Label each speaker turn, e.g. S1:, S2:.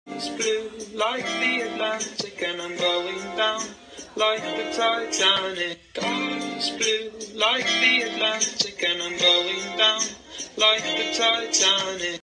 S1: It's blue like the Atlantic and I'm going down like the Titanic. It's blue like the Atlantic and I'm going down like the Titanic.